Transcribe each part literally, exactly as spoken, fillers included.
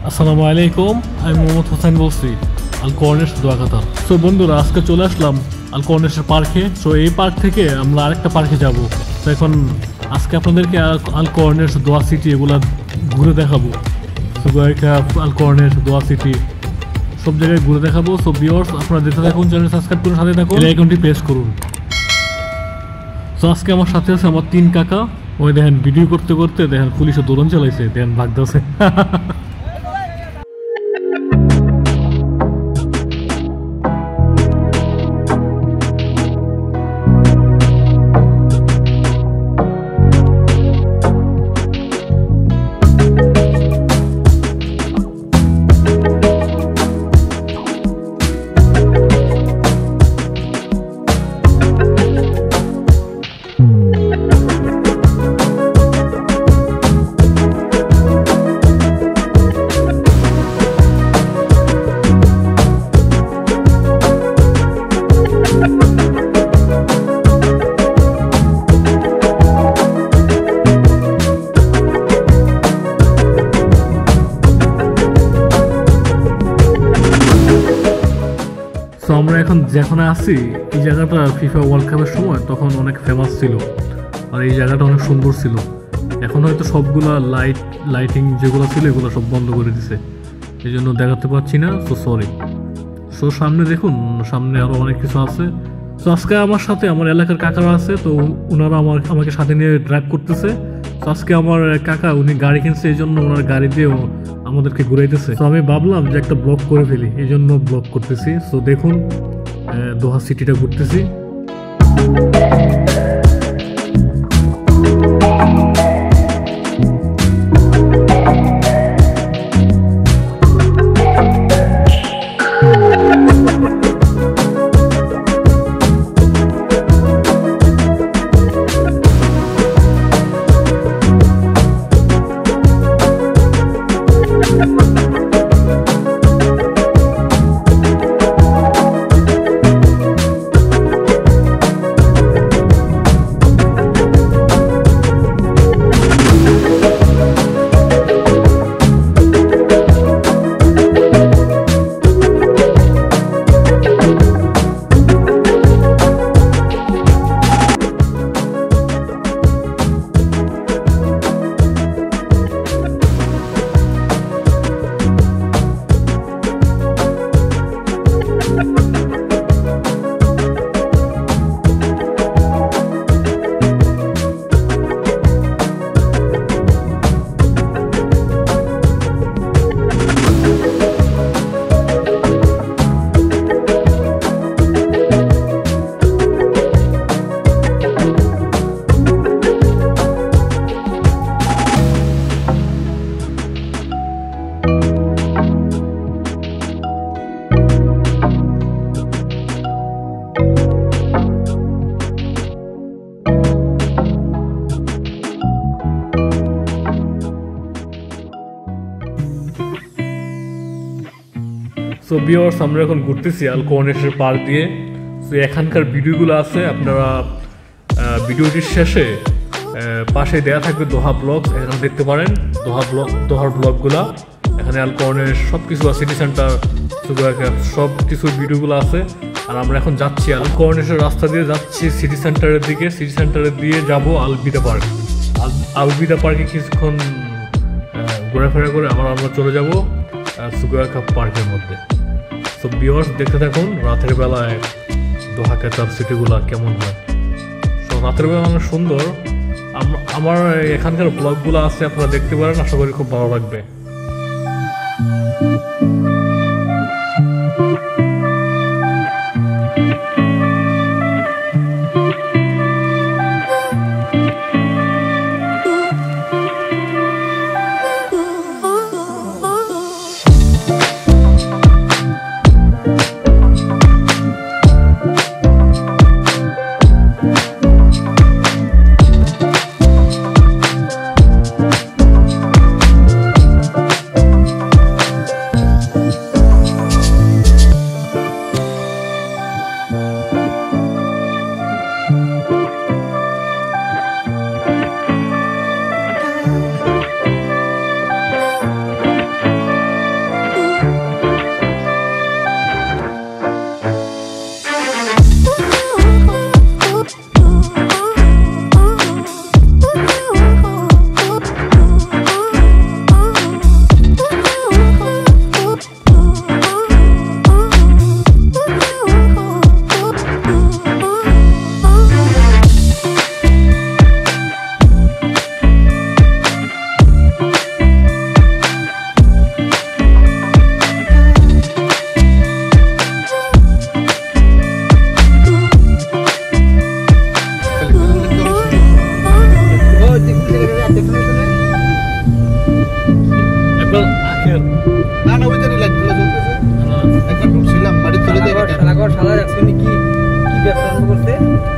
আসসালামু আলাইকুম, আমি মোহাম্মদ হোসেন বলছি আল কর্নিশ দোহা কাতার। সো বন্ধুরা, আজকে চলে আসলাম আল কর্নিশের পার্কে। সো এই পার্ক থেকে আমরা আরেকটা পার্কে যাব। তো এখন আজকে আপনাদেরকে আল কর্নিশ দোহা সিটি এগুলা ঘুরে দেখাবো। So Al Corniche Doha city সব জায়গায় ঘুরে দেখাবো। সো ভিউয়ার্স, আপনারা দেখতে থাকুন, চ্যানেল সাবস্ক্রাইব করুন, সাথে থাকুন, বেল আইকনটি প্রেস করুন। সো আজকে আমার সাথে আছে আমার তিন কাকা। ওই দেখেন ভিডিও করতে করতে দেখেন পুলিশে দৌড়ন চালাইছে, দেখেন ভাগতেছে। তো আমরা এখন যেখানে আছি, এই জায়গাটা ফিফা ওয়ার্ল্ড কাপের সময় তখন অনেক ফেমাস ছিল, আর এই জায়গাটা অনেক সুন্দর ছিল। এখন হয়তো সবগুলা লাইট লাইটিং যেগুলো ছিল এগুলো সব বন্ধ করে দিছে, এই জন্য দেখাতে পারছি না। So sorry. সো সামনে দেখুন, সামনে আরও অনেক কিছু আছে। তো আজকে আমার সাথে আমার এলাকার কাকারা আছে, তো ওনারা আমার আমাকে সাথে নিয়ে ড্রাইভ করতেছে। তো আজকে আমার কাকা উনি গাড়ি কিনছে, এই জন্য ওনার গাড়ি দিয়েও আমাদেরকে ঘুরাইতেছে। তো আমি ভাবলাম যে একটা ব্লগ করে ফেলি, এই জন্য ব্লগ করতেছি। তো দেখুন, দোহা সিটিটা ঘুরতেছি। সো ভিউয়ার্স, আমরা এখন ঘুরতেছি আল কর্নিশের পার্ক দিয়ে। সো এখানকার ভিডিওগুলো আছে, আপনারা ভিডিওটির শেষে পাশে দেওয়া থাকবে দোহা ব্লগ, এখানে দেখতে পারেন দোহা ব্লগ, দোহার ব্লগগুলা। এখানে আল কর্নিশ সব কিছু আছে, সিটি সেন্টার, সব কিছুর ভিডিওগুলো আছে। আর আমরা এখন যাচ্ছি আল কর্নিশের রাস্তা দিয়ে যাচ্ছি সিটি সেন্টারের দিকে। সিটি সেন্টারের দিয়ে যাব আলবিদা পার্ক। আলবিদা পার্কে কিছুক্ষণ ঘোরাফেরা করে আবার আমরা চলে যাব সুগারকাপ পার্কের মধ্যে। সো ভিউয়ার্স, দেখতে থাকুন রাতের বেলায় দোহা কাতার সিটিগুলা কেমন হয়। সো রাতের বেলা অনেক সুন্দর। আমার এখানকার ব্লগগুলো আছে, আপনারা দেখতে পারেন, আশা করি খুব ভালো লাগবে। না না ওই জানি লাইটগুলো জ্বলতেছে একবার ঢুকছিলাম বাড়ি চলে যাই শালাগর শালা যাচ্ছে নি কি কি ব্যবসা করতে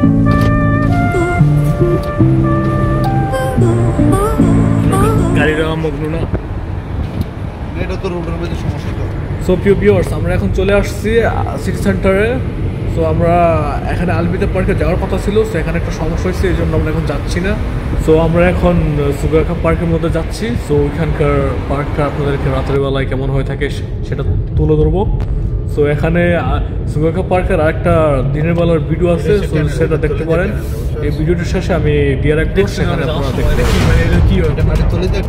গাড়ির মগ্ন না এটা তো রোডের মধ্যে সমস্যা তো সো প্রিয় ভিউয়ার্স আমরা এখন চলে আসছি সিটি সেন্টারে। সো আমরা এখানে আলবিদা পার্কে যাওয়ার কথা ছিল, সো এখানে একটা সমস্যা হয়েছে এই জন্য আমরা এখন যাচ্ছি না। সো আমরা এখন সুগারকাপ পার্কের মধ্যে যাচ্ছি। সো ওইখানকার পার্কটা আপনাদেরকে রাতের বেলায় কেমন হয়ে থাকে সেটা তুলে ধরবো। সো এখানে সুগারকাপ পার্কের আরেকটা দিনের বেলার ভিডিও আছে, সো সেটা দেখতে পারেন। এই ভিডিওটির শেষে আমি দিয়ে রাখবো, সেখানে আপনারা দেখতে পারেন। কি ওটা বাড়ি চলে যাই।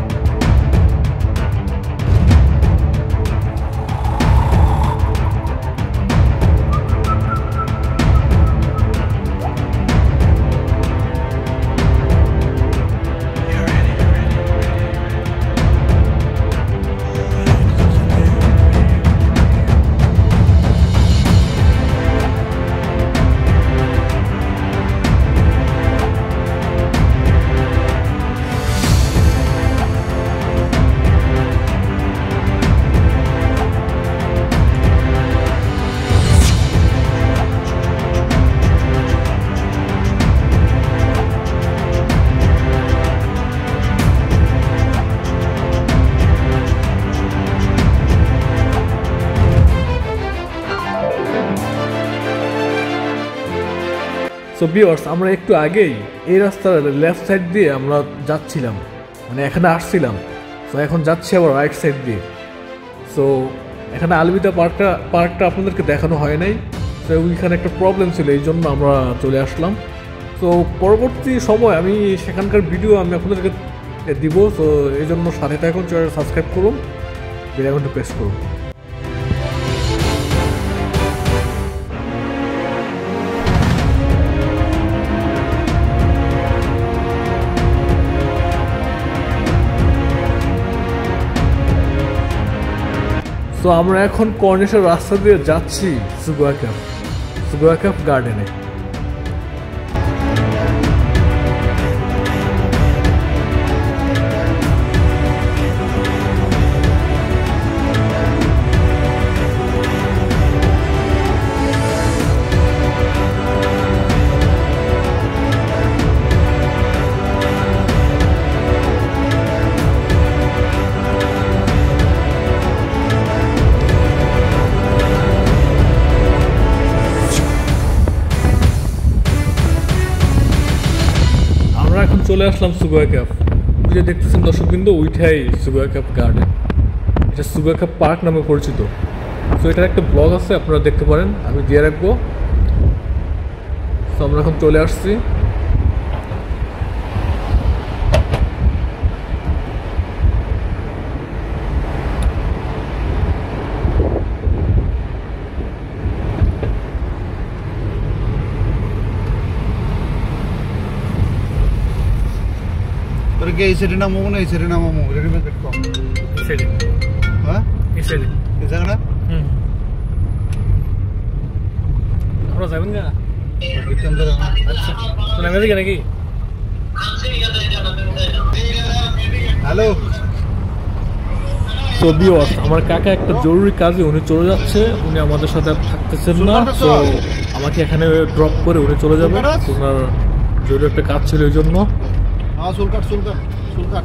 সো ভিউয়ার্স আমরা একটু আগেই এই রাস্তার লেফট সাইড দিয়ে আমরা যাচ্ছিলাম, মানে এখানে আসছিলাম। সো এখন যাচ্ছি আবার রাইট সাইড দিয়ে। সো এখানে আলবিদা পার্কটা পার্কটা আপনাদেরকে দেখানো হয় নাই, তো ওইখানে একটা প্রবলেম ছিল, এই জন্য আমরা চলে আসলাম। তো পরবর্তী সময় আমি সেখানকার ভিডিও আমি আপনাদেরকে দিব। তো এই জন্য সাথে থাকুন, চ্যানেল সাবস্ক্রাইব করুন, বেল আইকনটা প্রেস করুন। তো আমরা এখন কর্নিশের রাস্তা দিয়ে যাচ্ছি সুগারকাপ সুগারকাপ গার্ডেনে। এখন চলে আসলাম সুগারকাপ। ওই যে দেখতেছেন দর্শকবৃন্দ, ওইটাই সুগারকাপ গার্ডেন, এটা সুগারকাপ পার্ক নামে পরিচিত। তো এটার একটা ব্লগ আছে, আপনারা দেখতে পারেন, আমি দিয়ে রাখবো। তো আমরা এখন চলে আসছি। এই সাইডে নামো না এই সাইডে নামো রেডিমেড কম এই সাইডে। হ্যাঁ এই সাইডে এই জায়গাটা হুম আমরা যাবেন না আচ্ছা তো নামে দিকে নাকি হ্যালো। তো ভিউয়ার্স আমার কাকা একটা জরুরি কাজে উনি চলে যাচ্ছে, উনি আমাদের সাথে থাকতেছেন না। তো আমাকে এখানে ড্রপ করে উনি চলে যাবেন, ওনার জরুরি একটা কাজ ছিল এই জন্য। হ্যাঁ চুল কাট চুল কাট চুল কাট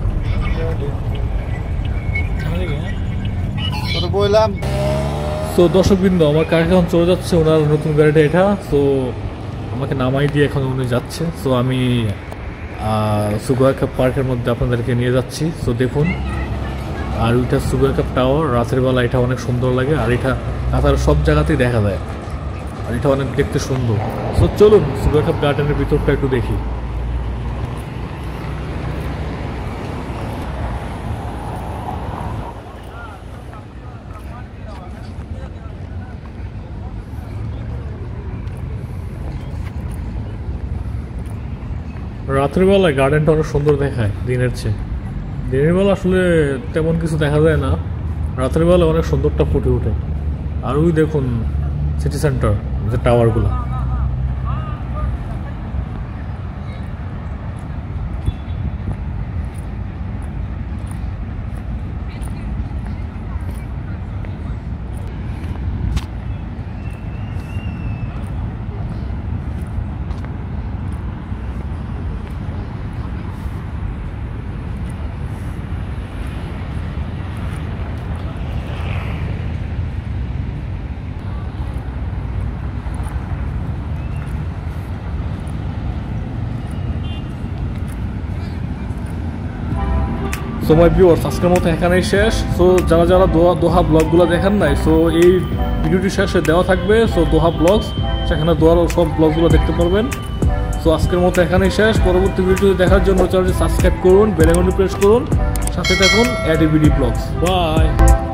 তোর বললাম। তো দর্শকবৃন্দ আমার কাকা এখন চলে যাচ্ছে, ওনার নতুন গাড়িটা এটা। তো আমাকে নামাই দিয়ে এখন উনি যাচ্ছে। তো আমি সুগারকাপ পার্কের মধ্যে আপনাদেরকে নিয়ে যাচ্ছি। তো দেখুন, আর ওইটা সুগারকাপ টাওয়ার, রাতের বেলা এটা অনেক সুন্দর লাগে, আর এটা কাতার সব জায়গাতেই দেখা যায়, আর এটা অনেক দেখতে সুন্দর। তো চলুন সুগারকাপ গার্ডেনের ভিতরটা একটু দেখি। রাতের বেলায় গার্ডেনটা অনেক সুন্দর দেখায় দিনের চেয়ে। দিনের বেলা আসলে তেমন কিছু দেখা যায় না, রাতের বেলা অনেক সুন্দরটা ফুটে ওঠে। আর ওই দেখুন সিটি সেন্টার, যে টাওয়ারগুলো। সো মাই ভিউয়ার্স আজকের মতো এখানেই শেষ। সো যারা যারা দোহা দোহা ব্লগগুলো দেখেন নাই, সো এই ভিডিওটি শেষে দেওয়া থাকবে। সো দোহা ব্লগস, সেখানে দোহার সব ব্লগগুলো দেখতে পারবেন। সো আজকের মতো এখানেই শেষ। পরবর্তী ভিডিও দেখার জন্য চ্যানেলটি সাবস্ক্রাইব করুন, বেল আইকনটি প্রেস করুন, সাথে থাকুন AdBd ব্লগস। বাই।